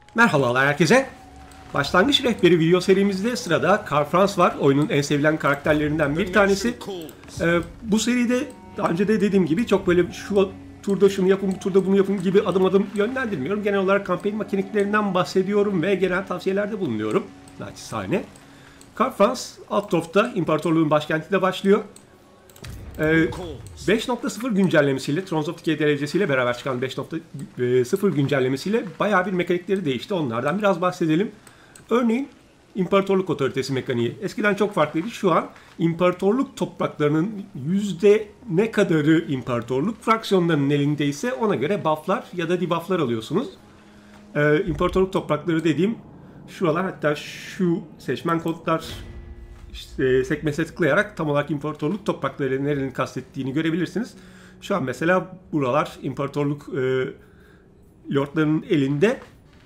Merhabalar herkese. Başlangıç rehberi video serimizde sırada Karl Franz var. Oyunun en sevilen karakterlerinden bir tanesi. Bu seride daha önce de dediğim gibi çok böyle şu turda şunu yapın, bu turda bunu yapın gibi adım adım yönlendirmiyorum. Genel olarak kampanya mekaniklerinden bahsediyorum ve genel tavsiyelerde bulunuyorum. Naçizane. Karl Franz Altdorf'ta imparatorluğun başkentinde başlıyor. 5.0 güncellemesiyle, Thrones of Decay derecesiyle beraber çıkan 5.0 güncellemesiyle bayağı bir mekanikleri değişti. Onlardan biraz bahsedelim. Örneğin imparatorluk otoritesi mekaniği. Eskiden çok farklıydı. Şu an imparatorluk topraklarının yüzde ne kadarı imparatorluk fraksiyonlarının elindeyse ona göre bufflar ya da debufflar alıyorsunuz. İmparatorluk toprakları dediğim şuralar, hatta şu seçmen kodlar sekmesine tıklayarak tam olarak imparatorluk toprakları nerenin kastettiğini görebilirsiniz. Şu an mesela buralar imparatorluk lordlarının elinde.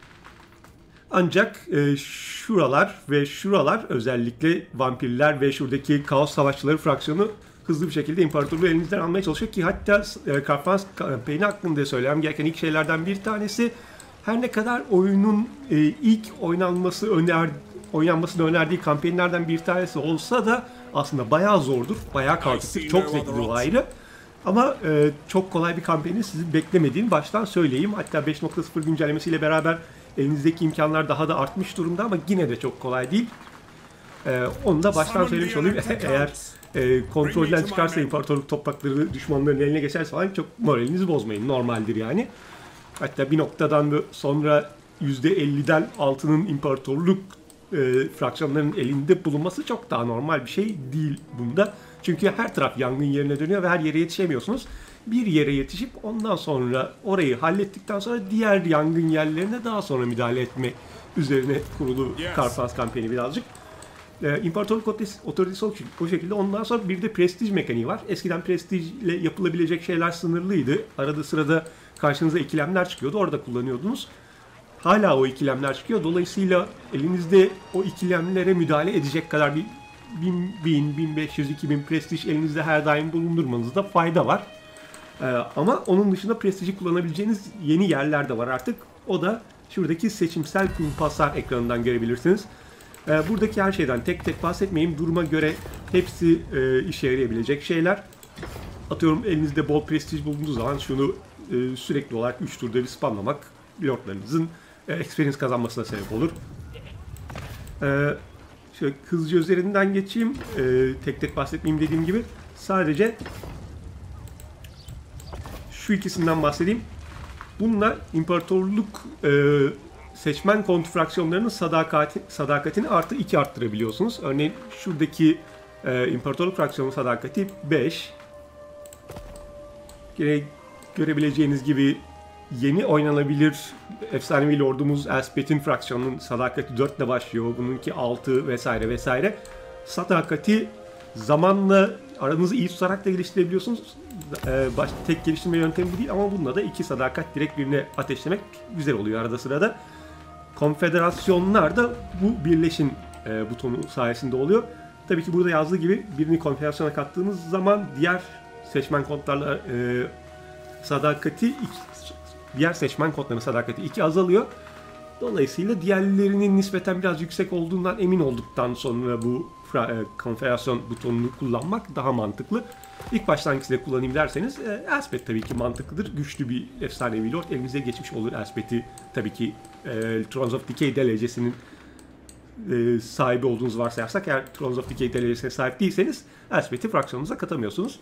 Ancak şuralar ve şuralar, özellikle vampirler ve şuradaki kaos savaşçıları fraksiyonu hızlı bir şekilde imparatorluğu elinizden almaya çalışıyor ki hatta Karl Franz kampanyası hakkında söylemem gereken ilk şeylerden bir tanesi, her ne kadar oyunun ilk oynanmasını önerdiği kampanyalardan bir tanesi olsa da aslında bayağı zordur, bayağı kaotik, çok zevklidir o ayrı. Ama çok kolay bir kampanya sizi beklemediğini baştan söyleyeyim. Hatta 5.0 güncellemesiyle beraber elinizdeki imkanlar daha da artmış durumda ama yine de çok kolay değil. Onu da baştan söylemiş olayım. Eğer kontrolden çıkarsa imparatorluk toprakları düşmanların eline geçerse falan çok moralinizi bozmayın. Normaldir yani. Hatta bir noktadan sonra %50'den altının imparatorluk fraksiyonların elinde bulunması çok daha normal bir şey değil bunda. Çünkü her taraf yangın yerine dönüyor ve her yere yetişemiyorsunuz. Bir yere yetişip ondan sonra orayı hallettikten sonra diğer yangın yerlerine daha sonra müdahale etme üzerine kurulu Karl Franz kampanyası birazcık. İmparatorluk otoritesi o şekilde. Ondan sonra bir de prestij mekaniği var. Eskiden prestijle yapılabilecek şeyler sınırlıydı. Arada sırada karşınıza ikilemler çıkıyordu. Orada kullanıyordunuz. Hala o ikilemler çıkıyor. Dolayısıyla elinizde o ikilemlere müdahale edecek kadar bir 1000, 1500, 2000 prestij elinizde her daim bulundurmanızda fayda var. Ama onun dışında prestiji kullanabileceğiniz yeni yerler de var artık. O da şuradaki seçimsel kumpaslar ekranından görebilirsiniz. Buradaki her şeyden tek tek bahsetmeyeyim. Duruma göre hepsi işe yarayabilecek şeyler. Atıyorum, elinizde bol prestij bulunduğu zaman şunu sürekli olarak 3 turda bir spamlamak lordlarınızın experience kazanmasına sebep olur. Şöyle hızlıca üzerinden geçeyim. Tek tek bahsetmeyeyim dediğim gibi. Sadece şu ikisinden bahsedeyim. Bununla imparatorluk seçmen kontrfraksiyonlarının sadakatini artı 2 arttırabiliyorsunuz. Örneğin şuradaki imparatorluk fraksiyonu sadakati 5. Görebileceğiniz gibi yeni oynanabilir efsanevi lordumuz Elspeth'in fraksiyonunun sadakati 4 ile başlıyor. Bununki 6 vesaire vesaire. Sadakati zamanla aranızı iyi tutarak da geliştirebiliyorsunuz. Tek geliştirme yöntemi bu değil ama bununla da 2 sadakat direkt birine ateşlemek güzel oluyor arada sırada. Konfederasyonlar da bu birleşin butonu sayesinde oluyor. Tabii ki burada yazdığı gibi birini konfederasyona kattığınız zaman diğer seçmen kodlarla diğer seçmen kodlarının sadakati 2 azalıyor. Dolayısıyla diğerlerinin nispeten biraz yüksek olduğundan emin olduktan sonra bu konfederasyon butonunu kullanmak daha mantıklı. İlk başlangıçta kullanayım derseniz Elspeth tabii ki mantıklıdır. Güçlü bir efsanevi lord elinize geçmiş olur. Elspeth'i tabii ki Thrones of Decay derecesinin sahibi olduğunuzu varsayarsak, eğer Thrones of Decay derecesine sahip değilseniz Elspeth'i fraksiyonunuza katamıyorsunuz.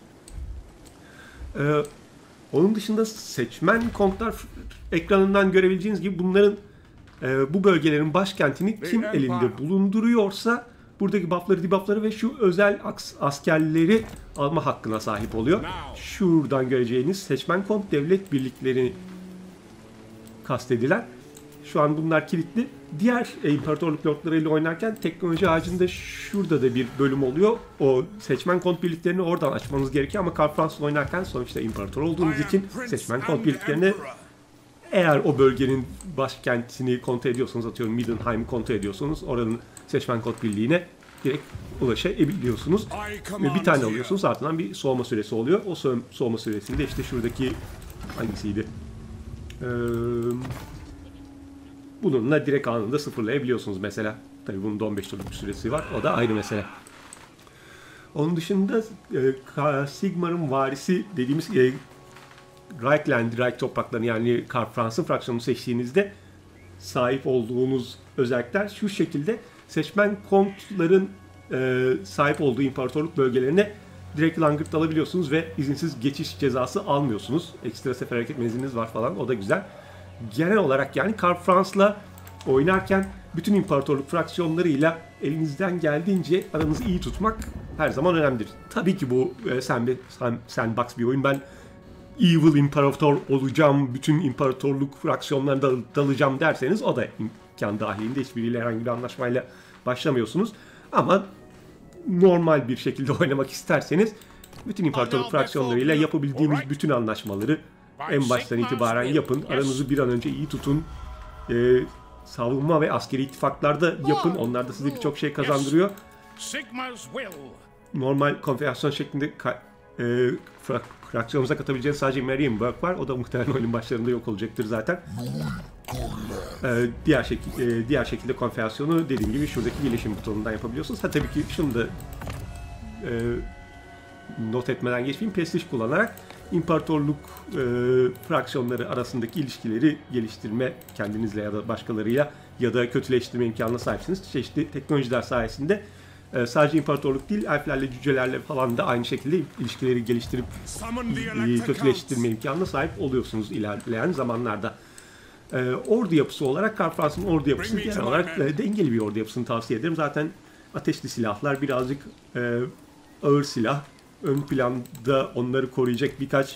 Onun dışında seçmen kontlar ekranından görebileceğiniz gibi bunların bu bölgelerin başkentini kim elinde bulunduruyorsa buradaki buffları, debuffları ve şu özel askerleri alma hakkına sahip oluyor. Şuradan göreceğiniz seçmen kont devlet birlikleri kastedilen. Şu an bunlar kilitli. Diğer imparatorluk lordlarıyla oynarken teknoloji ağacında şurada da bir bölüm oluyor. O seçmen kont birliklerini oradan açmanız gerekiyor ama Karl Franz'la oynarken sonuçta imparator olduğunuz için seçmen kont birliklerini, eğer o bölgenin başkentini kontrol ediyorsanız, atıyorum Middenheim'i kontrol ediyorsunuz, oranın seçmen kont birliğine direkt ulaşabiliyorsunuz. Bir tane alıyorsunuz, ardından bir soğuma süresi oluyor. O soğuma süresinde işte şuradaki hangisiydi? bununla direkt anında sıfırlayabiliyorsunuz mesela. Tabii bunun da 15 turluk bir süresi var. O da ayrı mesele. Onun dışında Sigmar'ın varisi dediğimiz Reichland, Reich topraklarını yani Karl Franz'ın fraksiyonunu seçtiğinizde sahip olduğunuz özellikler şu şekilde: seçmen kontların sahip olduğu imparatorluk bölgelerine direkt langırt alabiliyorsunuz ve izinsiz geçiş cezası almıyorsunuz. Ekstra sefer hareket menziliniz var falan, o da güzel. Genel olarak yani Karl Franz'la oynarken bütün imparatorluk fraksiyonlarıyla elinizden geldiğince aranızı iyi tutmak her zaman önemlidir. Tabii ki bu sandbox bir oyun. Ben Evil İmparator olacağım, bütün imparatorluk fraksiyonlarına dalacağım derseniz o da imkan dahilinde, hiçbiriyle herhangi bir anlaşmayla başlamıyorsunuz. Ama normal bir şekilde oynamak isterseniz bütün imparatorluk fraksiyonlarıyla yapabildiğiniz bütün anlaşmaları en baştan itibaren yapın. Aranızı bir an önce iyi tutun. Savunma ve askeri ittifaklarda yapın. Onlar da size birçok şey kazandırıyor. Normal konfederasyon şeklinde fraksiyonumuza katabileceğiniz sadece Marienburg var. O da muhtemelen oyunun başlarında yok olacaktır zaten. Diğer şekilde konfederasyonu dediğim gibi şuradaki birleşim butonundan yapabiliyorsunuz. Tabii ki şunu da not etmeden geçmeyeyim. Prestij kullanarak imparatorluk fraksiyonları arasındaki ilişkileri geliştirme, kendinizle ya da başkalarıyla ya da kötüleştirme imkanına sahipsiniz. Çeşitli teknolojiler sayesinde sadece imparatorluk değil, elflerle, cücelerle falan da aynı şekilde ilişkileri geliştirip kötüleştirme imkanına sahip oluyorsunuz ilerleyen zamanlarda. Ordu yapısı olarak Karl Franz'ın ordu yapısı genel olarak dengeli bir ordu yapısını tavsiye ederim. Zaten ateşli silahlar, birazcık ağır silah, ön planda onları koruyacak birkaç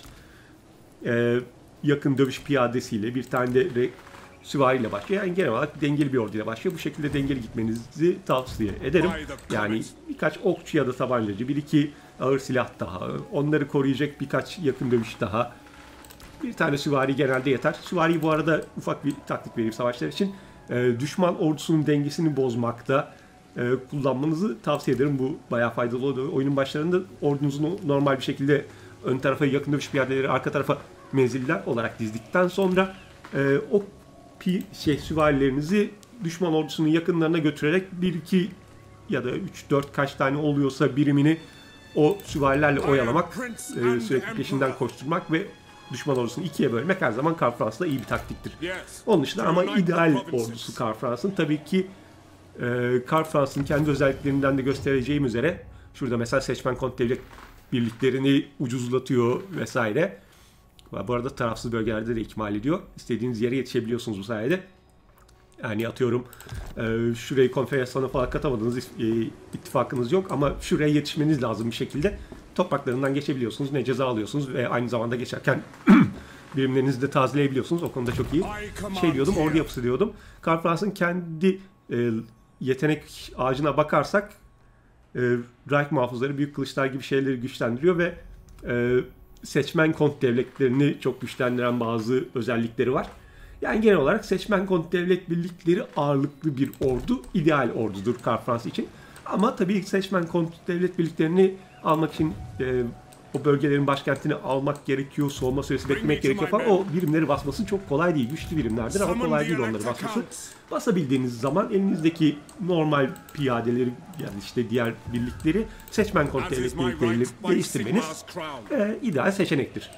yakın dövüş piyadesiyle, bir tane de süvariyle başlıyor. Yani genel olarak dengeli bir orduyla başlıyor. Bu şekilde dengeli gitmenizi tavsiye ederim. Yani birkaç okçu ya da tabancacı, bir iki ağır silah daha, onları koruyacak birkaç yakın dövüş daha. Bir tane süvari genelde yeter. Süvari bu arada ufak bir taktik vereyim savaşlar için. Düşman ordusunun dengesini bozmakta kullanmanızı tavsiye ederim. Bu bayağı faydalı oluyor. Oyunun başlarında ordunuzu normal bir şekilde ön tarafa yakın dövüş piyadeleri, arka tarafa menziller olarak dizdikten sonra o süvarilerinizi düşman ordusunun yakınlarına götürerek 1-2 ya da 3-4 kaç tane oluyorsa birimini o süvarilerle oyalamak, sürekli peşinden koşturmak ve düşman ordusunu ikiye bölmek her zaman Karl Franz'da iyi bir taktiktir. Onun dışında ama ideal ordusu Karl Franz'ın tabii ki Karl Franz'ın kendi özelliklerinden de göstereceğim üzere şurada mesela seçmen kont devlet birliklerini ucuzlatıyor vesaire. Bu arada tarafsız bölgelerde de ikmal ediyor. İstediğiniz yere yetişebiliyorsunuz bu sayede. Yani atıyorum şurayı konfederasyona falan katamadığınız ittifakınız yok ama şuraya yetişmeniz lazım bir şekilde. Topraklarından geçebiliyorsunuz. Ne ceza alıyorsunuz ve aynı zamanda geçerken birimlerinizi de tazeleyebiliyorsunuz. O konuda çok iyi. Ordu yapısı diyordum. Karl Franz'ın kendi yetenek ağacına bakarsak Reich muhafızları, büyük kılıçlar gibi şeyleri güçlendiriyor ve seçmen kont devletlerini çok güçlendiren bazı özellikleri var. Yani genel olarak seçmen kont devlet birlikleri ağırlıklı bir ordu, ideal ordudur Karl Franz için. Ama tabii seçmen kont devlet birliklerini almak için o bölgelerin başkentini almak gerekiyor, soğuma süresi beklemek gerekiyor falan. O birimleri basması çok kolay değil. Güçlü birimlerdir ama kolay değil onları basması. Basabildiğiniz zaman elinizdeki normal piyadeleri yani işte diğer birlikleri seçmen kont devlet birlikleriyle değiştirmeniz ideal seçenektir.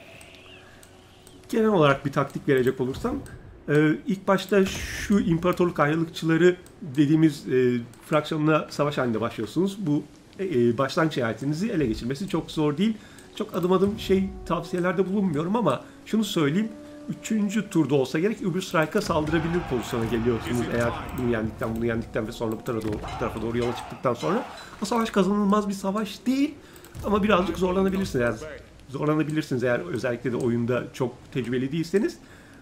Genel olarak bir taktik verecek olursam ilk başta şu imparatorluk ayrılıkçıları dediğimiz fraksiyonla savaş halinde başlıyorsunuz. Bu başlangıç eyaletinizi ele geçirmesi çok zor değil. Çok adım adım tavsiyelerde bulunmuyorum ama şunu söyleyeyim. 3. turda olsa gerek Überstreich'a saldırabilir pozisyona geliyorsunuz eğer bunu yendikten ve sonra bu tarafa doğru yola çıktıktan sonra. O savaş kazanılmaz bir savaş değil ama birazcık zorlanabilirsiniz eğer özellikle de oyunda çok tecrübeli değilseniz.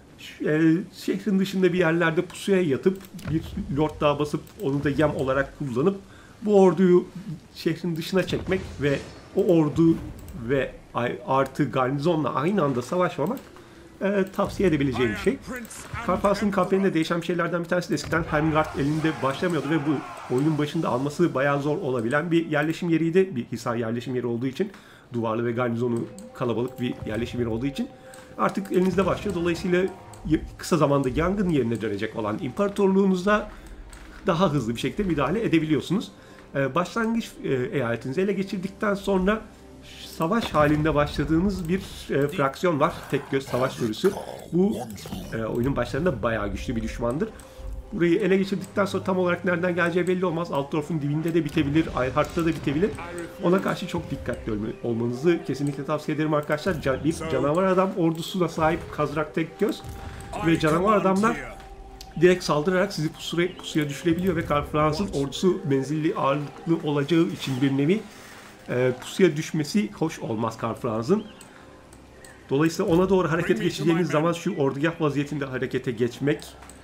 Şehrin dışında bir yerlerde pusuya yatıp bir lord daha basıp onu da yem olarak kullanıp bu orduyu şehrin dışına çekmek ve o ordu ve artı garnizonla aynı anda savaşmamak tavsiye edebileceğim bir şey. Karl Franz'ın kampanyasında değişen şeylerden bir tanesi de eskiden Hermgard elinde başlamıyordu ve bu oyunun başında alması bayağı zor olabilen bir yerleşim yeriydi. Bir hisar yerleşim yeri olduğu için, duvarlı ve garnizonu kalabalık bir yerleşim yeri olduğu için artık elinizde başlıyor. Dolayısıyla kısa zamanda yangın yerine dönecek olan imparatorluğunuza daha hızlı bir şekilde müdahale edebiliyorsunuz. Başlangıç eyaletinizi ele geçirdikten sonra savaş halinde başladığınız bir fraksiyon var. Tek göz savaş sürüsü. Bu oyunun başlarında bayağı güçlü bir düşmandır. Burayı ele geçirdikten sonra tam olarak nereden geleceği belli olmaz. Altdorf'un dibinde de bitebilir, Eilhardt'ta da bitebilir. Ona karşı çok dikkatli olmanızı kesinlikle tavsiye ederim arkadaşlar. Bir canavar adam ordusuna sahip Khazrak Tekgöz ve canavar adamlar direkt saldırarak sizi pusuya düşürebiliyor ve Karl Franz'ın ordusu menzilli ağırlıklı olacağı için bir nevi pusuya düşmesi hoş olmaz Karl Franz'ın. Dolayısıyla ona doğru hareket geçeceğiniz zaman şu ordugah vaziyetinde harekete geçmek,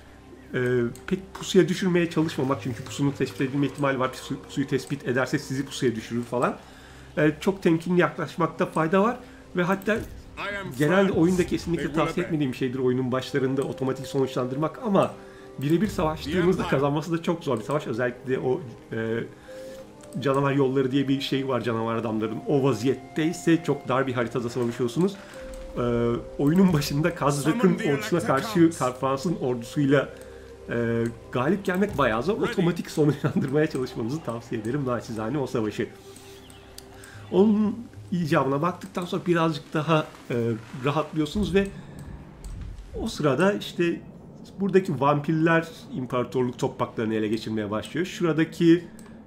pek pusuya düşürmeye çalışmamak, çünkü pusunun tespit edilme ihtimali var. Pusuyu tespit ederse sizi pusuya düşürür falan. Çok temkinli yaklaşmakta fayda var ve hatta genelde oyunda kesinlikle tavsiye etmediğim bir şeydir oyunun başlarında otomatik sonuçlandırmak, ama birebir savaştığımızda kazanması da çok zor bir savaş. Özellikle o canavar yolları diye bir şey var canavar adamların. O vaziyetteyse çok dar bir haritada savaşıyorsunuz. Oyunun başında Khazrak'ın ordusuna karşı Karl Franz'ın ordusuyla galip gelmek bayağı zor. Otomatik sonuçlandırmaya çalışmanızı tavsiye ederim naçizane o savaşı. Onun icabına baktıktan sonra birazcık daha rahatlıyorsunuz ve o sırada işte buradaki vampirler imparatorluk topraklarını ele geçirmeye başlıyor. Şuradaki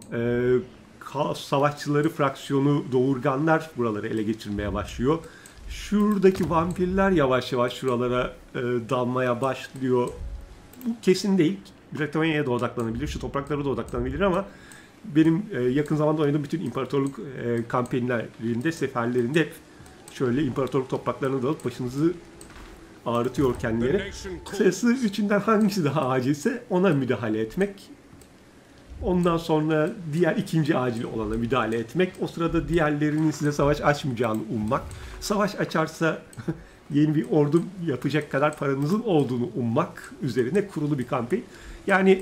savaşçıları fraksiyonu doğurganlar buraları ele geçirmeye başlıyor. Şuradaki vampirler yavaş yavaş şuralara dalmaya başlıyor. Bu kesin değil. Britanya'ya da odaklanabilir, şu topraklara da odaklanabilir, ama benim yakın zamanda oynadığım bütün imparatorluk kampanyalarında, seferlerinde şöyle imparatorluk topraklarına dalıp başınızı ağrıtıyor kendileri. Kısası üçünden hangisi daha acilse ona müdahale etmek. Ondan sonra diğer ikinci acil olana müdahale etmek. O sırada diğerlerinin size savaş açmayacağını ummak. Savaş açarsa yeni bir ordu yapacak kadar paranızın olduğunu ummak üzerine kurulu bir kampanya. Yani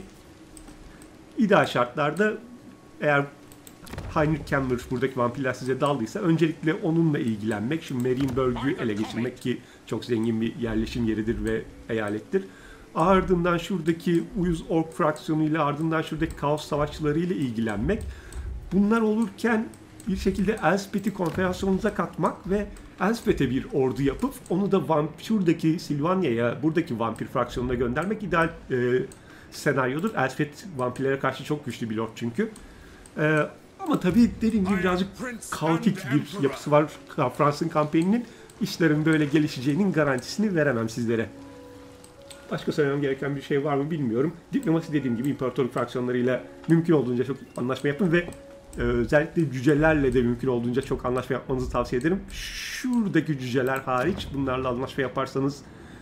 ideal şartlarda eğer Heinrich Kemmler, buradaki vampirler size daldıysa öncelikle onunla ilgilenmek. Şu Marienburg'u ele geçirmek, ki çok zengin bir yerleşim yeridir ve eyalettir. Ardından şuradaki uyuz ork fraksiyonuyla, ardından şuradaki kaos savaşçılarıyla ilgilenmek. Bunlar olurken bir şekilde Elspeth'i konfederasyonunuza katmak ve Elspeth'e bir ordu yapıp onu da şuradaki Silvania'ya, buradaki vampir fraksiyonuna göndermek ideal senaryodur. Elspeth vampirlere karşı çok güçlü bir lord çünkü. Ama tabii dediğim gibi birazcık kaotik bir yapısı var Fransız'ın kampanyanın. İşlerin böyle gelişeceğinin garantisini veremem sizlere. Başka söylemem gereken bir şey var mı bilmiyorum. Diplomasi dediğim gibi imparatorluk fraksiyonlarıyla mümkün olduğunca çok anlaşma yapın ve özellikle cücelerle de mümkün olduğunca çok anlaşma yapmanızı tavsiye ederim. Şuradaki cüceler hariç bunlarla anlaşma yaparsanız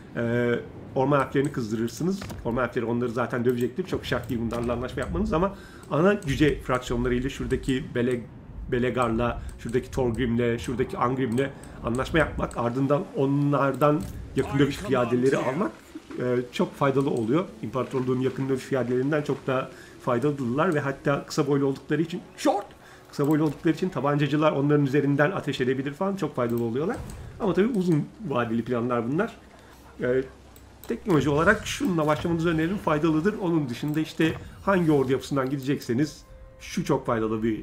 orman elflerini kızdırırsınız. Orman elfleri onları zaten dövecektir. Çok şart değil bunlarla anlaşma yapmanız, ama ana cüce fraksiyonlarıyla şuradaki Belegar'la, şuradaki Thorgrim'le, şuradaki Angrim'le anlaşma yapmak, ardından onlardan yakın dövüş piyadeleri almak çok faydalı oluyor. İmparatorluğun yakın dövüş piyadelerinden çok daha faydalıdırlar ve hatta kısa boylu oldukları için kısa boylu oldukları için tabancacılar onların üzerinden ateş edebilir falan, çok faydalı oluyorlar. Ama tabii uzun vadeli planlar bunlar. Teknoloji olarak şununla başlamanızı öneririm, faydalıdır. Onun dışında işte hangi ordu yapısından gidecekseniz şu çok faydalı bir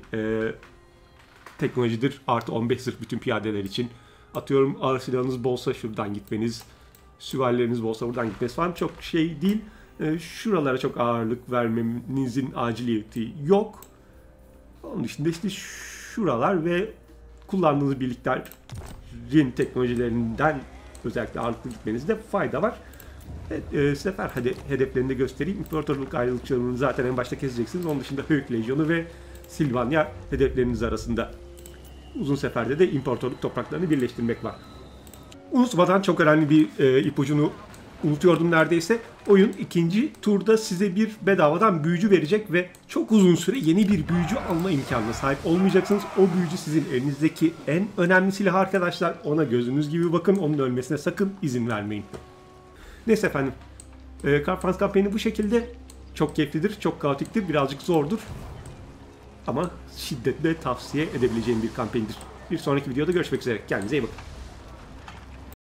teknolojidir. Artı 15 zırh bütün piyadeler için. Atıyorum ağır silahınız bolsa şuradan gitmeniz, süvarileriniz bolsa buradan gitmeniz falan çok şey değil. Şuralara çok ağırlık vermenizin aciliyeti yok. Onun dışında işte şuralar ve kullandığınız birliklerin teknolojilerinden özellikle ağırlıklı gitmenizde fayda var. Sefer hedeflerini de göstereyim. İmparatorluk ayrılıkçılarını zaten en başta keseceksiniz. Onun dışında Höyük Lejyonu ve Silvania hedefleriniz arasında. Uzun seferde de imparatorluk topraklarını birleştirmek var. Unutmadan çok önemli bir ipucunu unutuyordum neredeyse. Oyun ikinci turda size bir bedavadan büyücü verecek ve çok uzun süre yeni bir büyücü alma imkanına sahip olmayacaksınız. O büyücü sizin elinizdeki en önemli silah arkadaşlar. Ona gözünüz gibi bakın. Onun ölmesine sakın izin vermeyin. Neyse efendim. Karl Franz kampanyası bu şekilde. Çok keyiflidir, çok kaotiktir, birazcık zordur. Ama şiddetle tavsiye edebileceğim bir kampanyadır. Bir sonraki videoda görüşmek üzere. Kendinize iyi bakın.